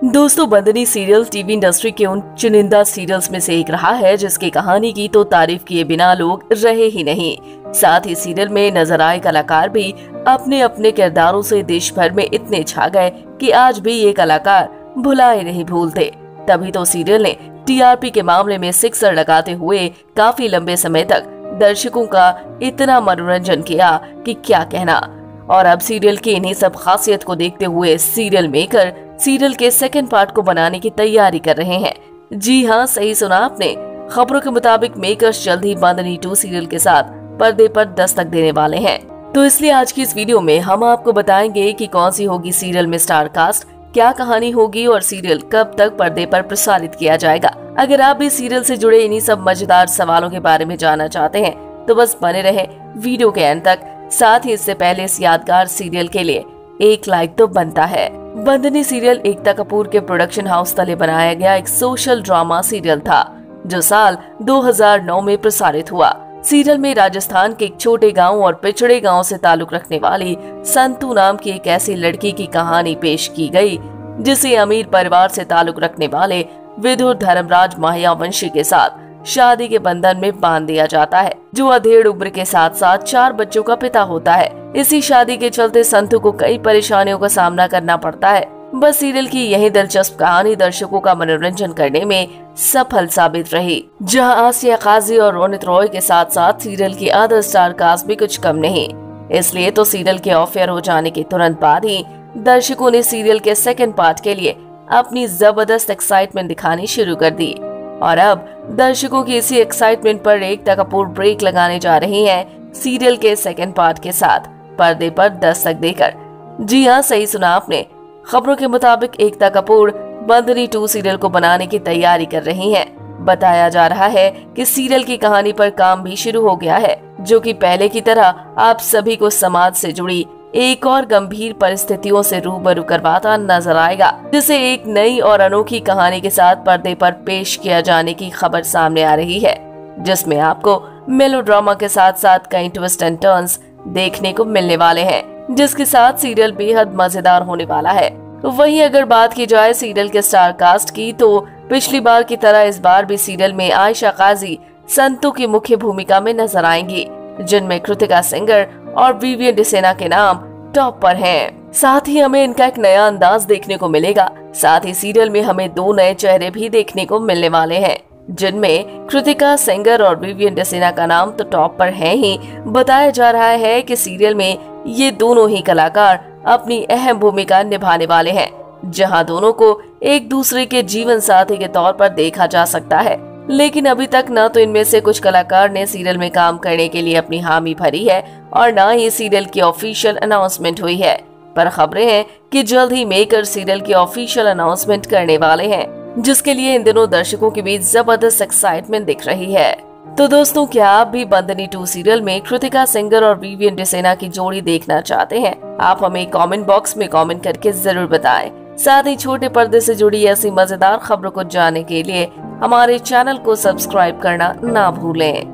दोस्तों, बंदनी serial TV industry के उन चुनिंदा सीरियल्स में से एक रहा है जिसकी कहानी की तो तारीफ किए बिना लोग रहे ही नहीं। साथ ही सीरियल में नजर आए कलाकार भी अपने अपने किरदारों से देश भर में इतने छा गए कि आज भी ये कलाकार भुलाए नहीं भूलते। तभी तो सीरियल ने टीआरपी के मामले में सिक्सर लगाते हुए काफी लंबे समय तक दर्शकों का इतना मनोरंजन किया कि क्या कहना। और अब सीरियल की इन्हीं सब खासियत को देखते हुए सीरियल मेकर सीरियल के सेकंड पार्ट को बनाने की तैयारी कर रहे हैं। जी हाँ, सही सुना आपने। खबरों के मुताबिक मेकर्स जल्द ही बंदनी 2 सीरियल के साथ पर्दे पर दस्तक देने वाले हैं। तो इसलिए आज की इस वीडियो में हम आपको बताएंगे कि कौन सी होगी सीरियल में स्टार कास्ट, क्या कहानी होगी और सीरियल कब तक पर्दे पर प्रसारित किया जाएगा। अगर आप भी सीरियल से जुड़े इन्हीं सब मजेदार सवालों के बारे में जानना चाहते हैं तो बस बने रहे वीडियो के अंत तक। साथ ही इससे पहले इस यादगार सीरियल के लिए एक लाइक तो बनता है। बंदनी सीरियल एकता कपूर के प्रोडक्शन हाउस तले बनाया गया एक सोशल ड्रामा सीरियल था जो साल 2009 में प्रसारित हुआ। सीरियल में राजस्थान के एक छोटे गांव और पिछड़े गांव से ताल्लुक रखने वाली संतू नाम की एक ऐसी लड़की की कहानी पेश की गई जिसे अमीर परिवार से ताल्लुक रखने वाले विदुर धर्मराज महायावंशी के साथ शादी के बंधन में बांध दिया जाता है, जो अधेड़ उम्र के साथ साथ 4 बच्चों का पिता होता है। इसी शादी के चलते संतू को कई परेशानियों का सामना करना पड़ता है। बस सीरियल की यही दिलचस्प कहानी दर्शकों का मनोरंजन करने में सफल साबित रही, जहां आसिया काजी और रोनित रॉय के साथ साथ सीरियल की अदर स्टार कास्ट भी कुछ कम नहीं। इसलिए तो सीरियल के ऑफ एयर हो जाने के तुरंत बाद ही दर्शकों ने सीरियल के सेकंड पार्ट के लिए अपनी जबरदस्त एक्साइटमेंट दिखानी शुरू कर दी। और अब दर्शकों की इसी एक्साइटमेंट पर एकता कपूर ब्रेक लगाने जा रही हैं सीरियल के सेकंड पार्ट के साथ पर्दे पर दस्तक देकर। जी हाँ, सही सुना आपने। खबरों के मुताबिक एकता कपूर बंदनी 2 सीरियल को बनाने की तैयारी कर रही हैं। बताया जा रहा है कि सीरियल की कहानी पर काम भी शुरू हो गया है, जो कि पहले की तरह आप सभी को समाज से जुड़ी एक और गंभीर परिस्थितियों से रूबरू करवाता नजर आएगा, जिसे एक नई और अनोखी कहानी के साथ पर्दे पर पेश किया जाने की खबर सामने आ रही है, जिसमें आपको मेलोड्रामा के साथ साथ कई ट्विस्ट एंड टर्न्स देखने को मिलने वाले हैं, जिसके साथ सीरियल बेहद मजेदार होने वाला है। वहीं अगर बात की जाए सीरियल के स्टार कास्ट की, तो पिछली बार की तरह इस बार भी सीरियल में आयशा काजी संतू की मुख्य भूमिका में नजर आएंगी, जिनमें कृतिका सेंगर और विवियन डिसेना के नाम टॉप पर हैं। साथ ही हमें इनका एक नया अंदाज देखने को मिलेगा। साथ ही सीरियल में हमें 2 नए चेहरे भी देखने को मिलने वाले हैं, जिनमें कृतिका सेंगर और विवियन डिसेना का नाम तो टॉप पर है ही। बताया जा रहा है कि सीरियल में ये दोनों ही कलाकार अपनी अहम भूमिका निभाने वाले हैं, जहां दोनों को एक दूसरे के जीवन साथी के तौर पर देखा जा सकता है। लेकिन अभी तक न तो इनमें से कुछ कलाकार ने सीरियल में काम करने के लिए अपनी हामी भरी है और न ही सीरियल की ऑफिशियल अनाउंसमेंट हुई है। पर खबरें हैं कि जल्द ही मेकर सीरियल की ऑफिशियल अनाउंसमेंट करने वाले हैं, जिसके लिए इन दिनों दर्शकों के बीच जबरदस्त एक्साइटमेंट दिख रही है। तो दोस्तों, क्या आप भी बंदनी 2 सीरियल में कृतिका सेंगर और विवियन डिसेना की जोड़ी देखना चाहते हैं? आप हमें कमेंट बॉक्स में कमेंट करके जरूर बताएं। साथ ही छोटे पर्दे से जुड़ी ऐसी मजेदार खबरों को जानने के लिए हमारे चैनल को सब्सक्राइब करना ना भूलें।